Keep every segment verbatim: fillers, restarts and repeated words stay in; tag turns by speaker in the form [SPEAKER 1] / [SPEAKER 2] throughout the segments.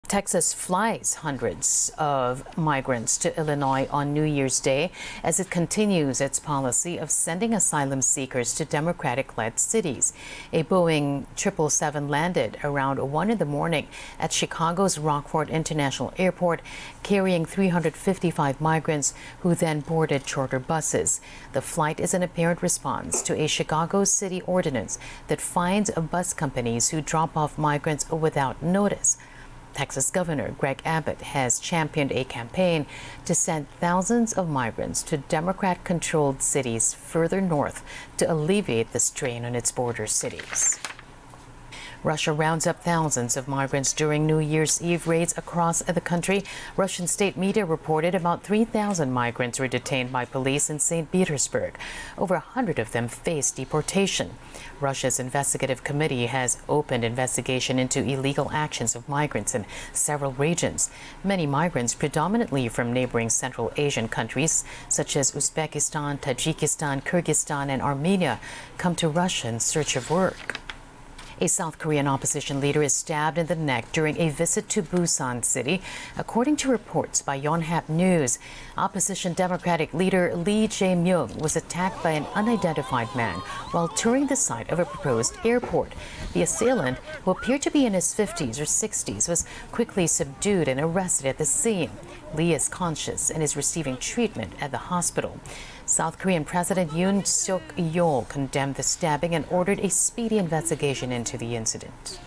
[SPEAKER 1] Texas flies hundreds of migrants to Illinois on New Year's Day as it continues its policy of sending asylum seekers to Democratic-led cities. A Boeing triple seven landed around one in the morning at Chicago's Rockford International Airport, carrying three hundred fifty-five migrants who then boarded charter buses. The flight is an apparent response to a Chicago city ordinance that fines bus companies who drop off migrants without notice. Texas Governor Greg Abbott has championed a campaign to send thousands of migrants to Democrat-controlled cities further north to alleviate the strain on its border cities. Russia rounds up thousands of migrants during New Year's Eve raids across the country. Russian state media reported about three thousand migrants were detained by police in Saint Petersburg. Over one hundred of them faced deportation. Russia's investigative committee has opened investigation into illegal actions of migrants in several regions. Many migrants, predominantly from neighboring Central Asian countries such as Uzbekistan, Tajikistan, Kyrgyzstan, and Armenia, come to Russia in search of work. A South Korean opposition leader is stabbed in the neck during a visit to Busan City. According to reports by Yonhap News, opposition Democratic leader Lee Jae-myung was attacked by an unidentified man while touring the site of a proposed airport. The assailant, who appeared to be in his fifties or sixties, was quickly subdued and arrested at the scene. Lee is conscious and is receiving treatment at the hospital. South Korean President Yoon Suk-yeol condemned the stabbing and ordered a speedy investigation into the incident.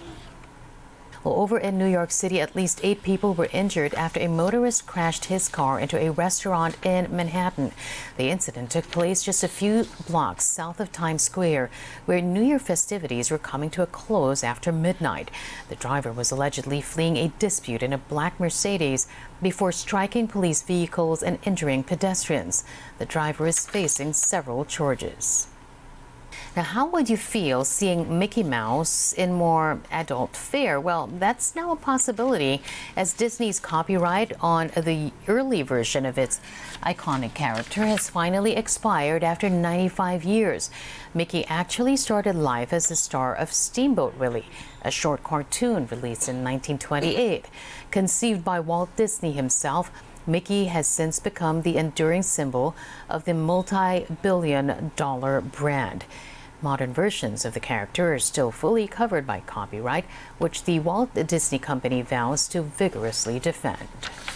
[SPEAKER 1] Well, over in New York City, at least eight people were injured after a motorist crashed his car into a restaurant in Manhattan. The incident took place just a few blocks south of Times Square, where New Year festivities were coming to a close after midnight. The driver was allegedly fleeing a dispute in a black Mercedes before striking police vehicles and injuring pedestrians. The driver is facing several charges. Now, how would you feel seeing Mickey Mouse in more adult fare? Well, that's now a possibility as Disney's copyright on the early version of its iconic character has finally expired after ninety-five years. Mickey actually started life as the star of Steamboat Willie, a short cartoon released in nineteen twenty-eight. Conceived by Walt Disney himself, Mickey has since become the enduring symbol of the multi-billion dollar brand. Modern versions of the character are still fully covered by copyright, which the Walt Disney Company vows to vigorously defend.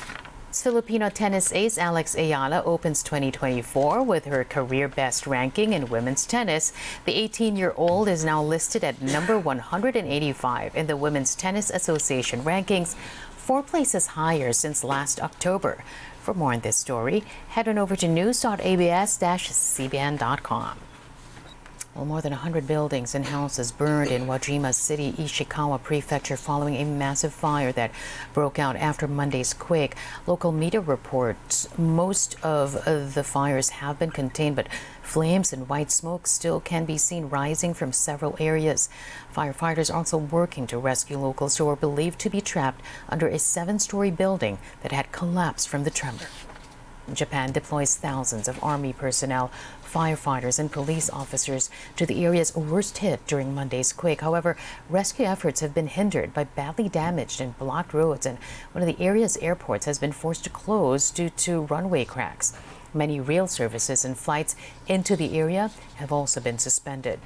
[SPEAKER 1] Filipino tennis ace Alex Ayala opens twenty twenty-four with her career best ranking in women's tennis. The eighteen-year-old is now listed at number one hundred eighty-five in the Women's Tennis Association rankings, four places higher since last October. For more on this story, head on over to news dot a b s dash c b n dot com. Well, more than one hundred buildings and houses burned in Wajima City, Ishikawa Prefecture following a massive fire that broke out after Monday's quake. Local media reports most of the fires have been contained, but flames and white smoke still can be seen rising from several areas. Firefighters are also working to rescue locals who are believed to be trapped under a seven-story building that had collapsed from the tremor. Japan deploys thousands of army personnel, firefighters, and police officers to the areas worst hit during Monday's quake. However, rescue efforts have been hindered by badly damaged and blocked roads, and one of the area's airports has been forced to close due to runway cracks. Many rail services and flights into the area have also been suspended.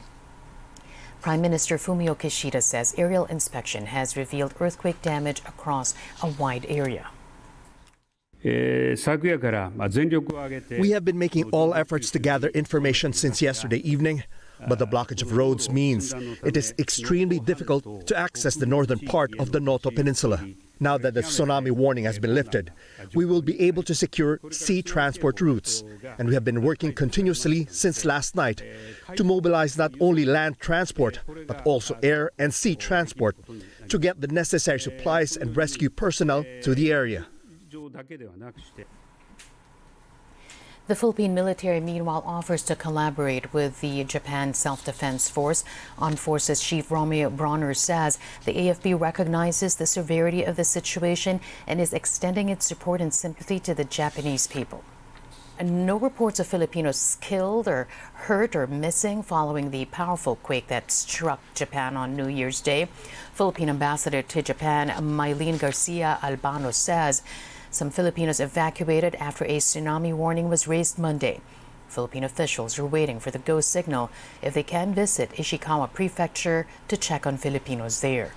[SPEAKER 1] Prime Minister Fumio Kishida says aerial inspection has revealed earthquake damage across a wide area.
[SPEAKER 2] We have been making all efforts to gather information since yesterday evening, but the blockage of roads means it is extremely difficult to access the northern part of the Noto Peninsula. Now that the tsunami warning has been lifted, we will be able to secure sea transport routes, and we have been working continuously since last night to mobilize not only land transport, but also air and sea transport to get the necessary supplies and rescue personnel to the area.
[SPEAKER 1] The Philippine military, meanwhile, offers to collaborate with the Japan Self-Defense Force. Armed Forces Chief Romeo Bronner says the A F B recognizes the severity of the situation and is extending its support and sympathy to the Japanese people. No reports of Filipinos killed or hurt or missing following the powerful quake that struck Japan on New Year's Day. Philippine Ambassador to Japan, Mylene Garcia Albano, says some Filipinos evacuated after a tsunami warning was raised Monday. Philippine officials are waiting for the go signal if they can visit Ishikawa Prefecture to check on Filipinos there.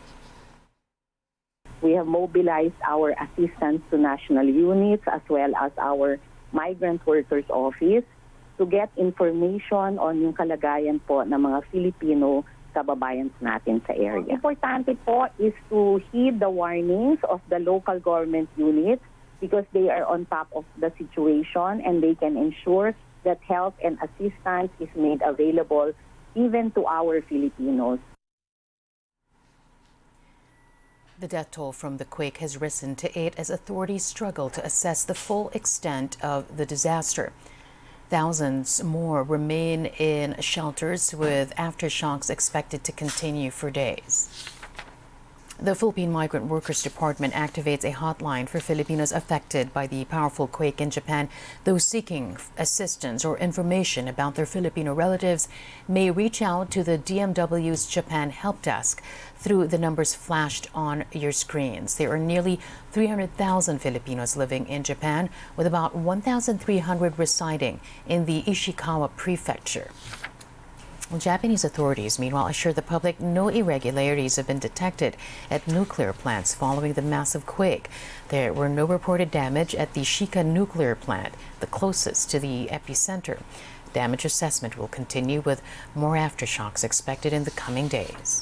[SPEAKER 3] We have mobilized our assistance to national units as well as our Migrant Workers Office to get information on yung kalagayan po ng mga Filipino kababayan natin sa area. Importante po is to heed the warnings of the local government units because they are on top of the situation and they can ensure that help and assistance is made available even to our Filipinos.
[SPEAKER 1] The death toll from the quake has risen to eight as authorities struggle to assess the full extent of the disaster. Thousands more remain in shelters, with aftershocks expected to continue for days. The Philippine Migrant Workers Department activates a hotline for Filipinos affected by the powerful quake in Japan. Those seeking assistance or information about their Filipino relatives may reach out to the D M W's Japan Help Desk through the numbers flashed on your screens. There are nearly three hundred thousand Filipinos living in Japan, with about one thousand three hundred residing in the Ishikawa Prefecture. Well, Japanese authorities, meanwhile, assure the public no irregularities have been detected at nuclear plants following the massive quake. There were no reported damage at the Shika nuclear plant, the closest to the epicenter. Damage assessment will continue, with more aftershocks expected in the coming days.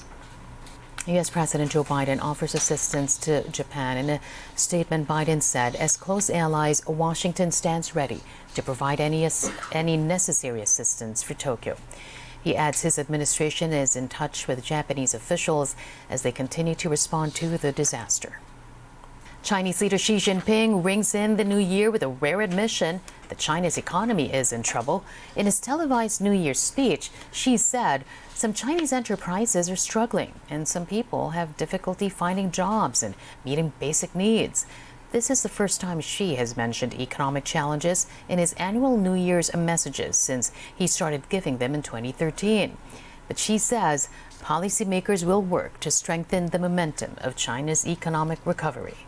[SPEAKER 1] U S President Joe Biden offers assistance to Japan. In a statement, Biden said, as close allies, Washington stands ready to provide any, any necessary assistance for Tokyo. He adds his administration is in touch with Japanese officials as they continue to respond to the disaster. Chinese leader Xi Jinping rings in the new year with a rare admission that China's economy is in trouble. In his televised New Year's speech, Xi said some Chinese enterprises are struggling and some people have difficulty finding jobs and meeting basic needs. This is the first time Xi has mentioned economic challenges in his annual New Year's messages since he started giving them in twenty thirteen. But Xi says policymakers will work to strengthen the momentum of China's economic recovery.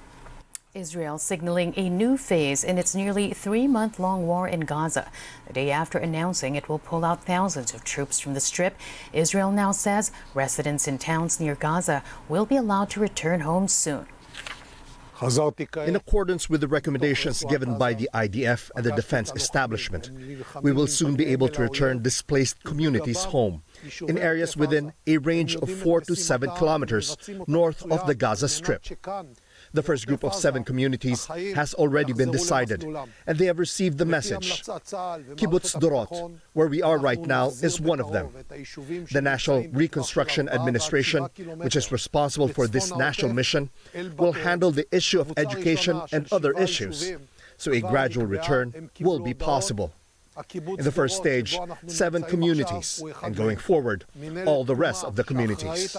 [SPEAKER 1] Israel signaling a new phase in its nearly three-month-long war in Gaza. The day after announcing it will pull out thousands of troops from the Strip, Israel now says residents in towns near Gaza will be allowed to return home soon.
[SPEAKER 2] In accordance with the recommendations given by the I D F and the defense establishment, we will soon be able to return displaced communities home in areas within a range of four to seven kilometers north of the Gaza Strip. The first group of seven communities has already been decided, and they have received the message. Kibbutz Dorot, where we are right now, is one of them. The National Reconstruction Administration, which is responsible for this national mission, will handle the issue of education and other issues, so a gradual return will be possible. In the first stage, seven communities, and going forward, all the rest of the communities.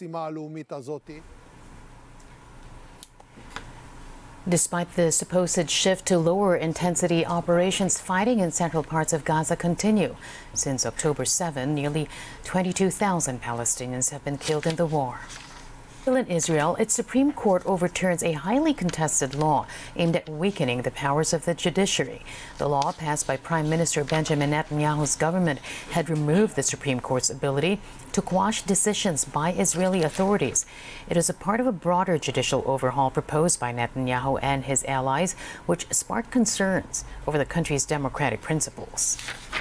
[SPEAKER 1] Despite the supposed shift to lower intensity operations, fighting in central parts of Gaza continue. Since October seventh, nearly twenty-two thousand Palestinians have been killed in the war. Still in Israel, its Supreme Court overturns a highly contested law aimed at weakening the powers of the judiciary. The law, passed by Prime Minister Benjamin Netanyahu's government, had removed the Supreme Court's ability to quash decisions by Israeli authorities. It is a part of a broader judicial overhaul proposed by Netanyahu and his allies, which sparked concerns over the country's democratic principles.